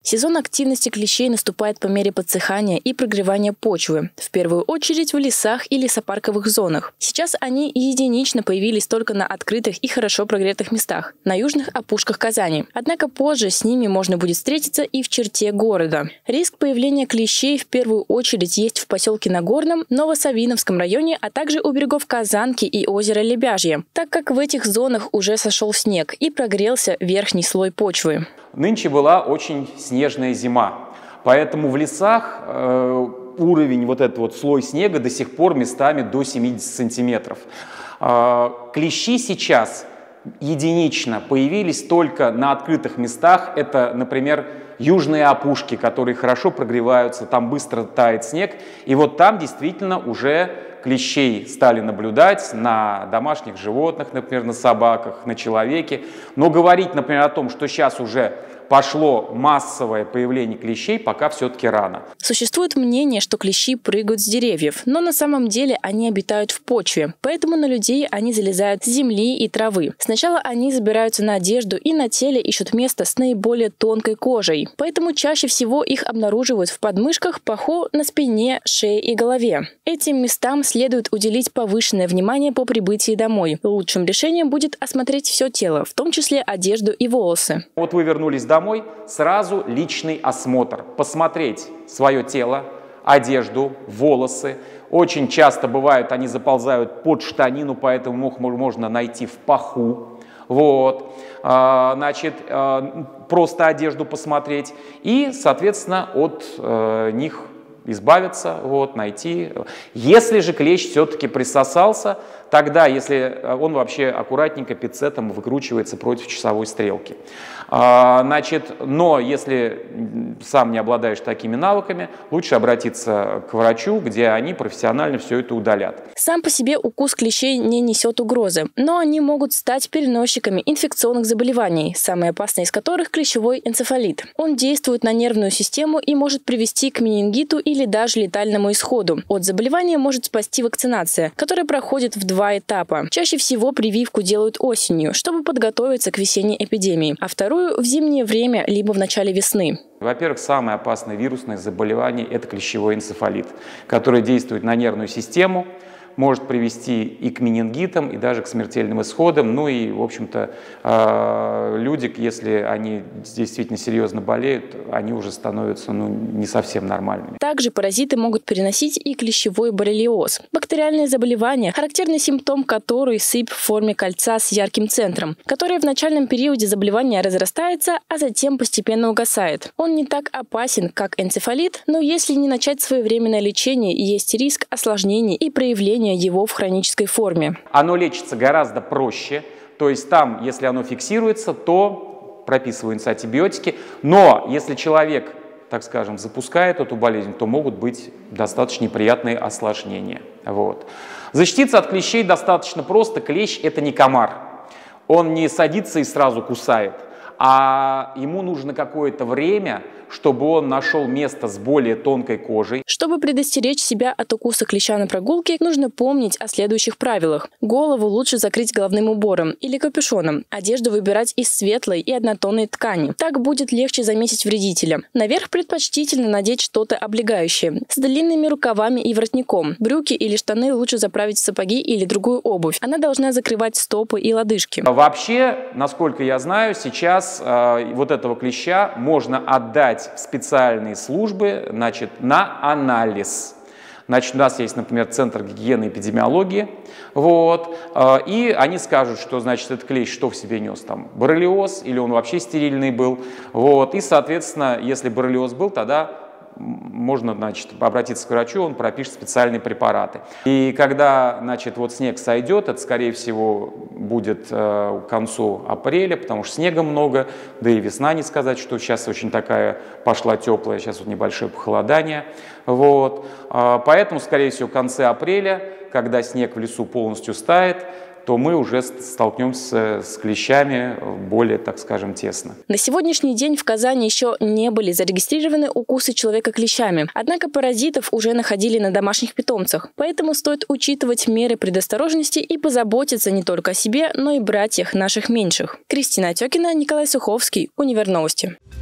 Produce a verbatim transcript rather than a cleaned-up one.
Сезон активности клещей наступает по мере подсыхания и прогревания почвы, в первую очередь в лесах и лесопарковых зонах. Сейчас они единично появились только на открытых и хорошо прогретых местах, на южных опушках Казани. Однако позже с ними можно будет встретиться и в черте города. Риск появления клещей в первую очередь есть в поселке Нагорном, Новосавиновском районе, а также у берегов Казанки и озера Лебяжье, так как в этих зонах уже сошел снег и прогрелся верхний слой почвы. Нынче была очень снежная зима, поэтому в лесах э, уровень, вот этот вот слой снега до сих пор местами до семидесяти сантиметров. Э, клещи сейчас единично появились только на открытых местах. Это, например, южные опушки, которые хорошо прогреваются, там быстро тает снег. И вот там действительно уже клещей стали наблюдать на домашних животных, например, на собаках, на человеке. Но говорить, например, о том, что сейчас уже пошло массовое появление клещей, пока все-таки рано. Существует мнение, что клещи прыгают с деревьев, но на самом деле они обитают в почве, поэтому на людей они залезают с земли и травы. Сначала они забираются на одежду и на теле ищут место с наиболее тонкой кожей, поэтому чаще всего их обнаруживают в подмышках, паху, на спине, шее и голове. Этим местам следует уделить повышенное внимание по прибытии домой. Лучшим решением будет осмотреть все тело, в том числе одежду и волосы. Вот вы вернулись домой. Домой, сразу личный осмотр. Посмотреть свое тело, одежду, волосы. Очень часто бывают, они заползают под штанину, поэтому их можно найти в паху. Вот. Значит, просто одежду посмотреть и, соответственно, от них избавиться, вот, найти. Если же клещ все-таки присосался, тогда, если он вообще аккуратненько пинцетом выкручивается против часовой стрелки. А, значит, но если сам не обладаешь такими навыками, лучше обратиться к врачу, где они профессионально все это удалят. Сам по себе укус клещей не несет угрозы, но они могут стать переносчиками инфекционных заболеваний, самое опасное из которых клещевой энцефалит. Он действует на нервную систему и может привести к менингиту или даже летальному исходу. От заболевания может спасти вакцинация, которая проходит в два этапа. Чаще всего прививку делают осенью, чтобы подготовиться к весенней эпидемии, а вторую в зимнее время, либо в начале весны. Во-первых, самое опасное вирусное заболевание – это клещевой энцефалит, который действует на нервную систему, может привести и к менингитам, и даже к смертельным исходам. Ну и, в общем-то, люди, если они действительно серьезно болеют, они уже становятся ну, не совсем нормальными. Также паразиты могут переносить и клещевой боррелиоз. Бактериальное заболевание, характерный симптом которой сыпь в форме кольца с ярким центром, которое в начальном периоде заболевания разрастается, а затем постепенно угасает. Он не так опасен, как энцефалит, но если не начать своевременное лечение, есть риск осложнений и проявления его в хронической форме. Оно лечится гораздо проще, то есть там, если оно фиксируется, то прописываются антибиотики, но если человек, так скажем, запускает эту болезнь, то могут быть достаточно неприятные осложнения. Вот. Защититься от клещей достаточно просто. Клещ – это не комар, он не садится и сразу кусает, а ему нужно какое-то время, чтобы он нашел место с более тонкой кожей. Чтобы предостеречь себя от укуса клеща на прогулке, нужно помнить о следующих правилах. Голову лучше закрыть головным убором или капюшоном. Одежду выбирать из светлой и однотонной ткани. Так будет легче заметить вредителя. Наверх предпочтительно надеть что-то облегающее, с длинными рукавами и воротником. Брюки или штаны лучше заправить в сапоги или другую обувь. Она должна закрывать стопы и лодыжки. Вообще, насколько я знаю, сейчас э, вот этого клеща можно отдать в специальные службы, значит, на анализ. Значит, у нас есть, например, Центр гигиены и эпидемиологии, вот, и они скажут, что, значит, этот клещ что в себе нес, там, боррелиоз, или он вообще стерильный был, вот, и, соответственно, если боррелиоз был, тогда можно, значит, обратиться к врачу, он пропишет специальные препараты. И когда, значит, вот снег сойдет, это, скорее всего, будет э, к концу апреля, потому что снега много, да и весна, не сказать, что сейчас очень такая пошла теплая, сейчас вот небольшое похолодание. Вот. Э, поэтому, скорее всего, в конце апреля, когда снег в лесу полностью стает, то мы уже столкнемся с клещами более, так скажем, тесно. На сегодняшний день в Казани еще не были зарегистрированы укусы человека клещами. Однако паразитов уже находили на домашних питомцах. Поэтому стоит учитывать меры предосторожности и позаботиться не только о себе, но и братьях наших меньших. Кристина Отекина, Николай Суховский, Универновости.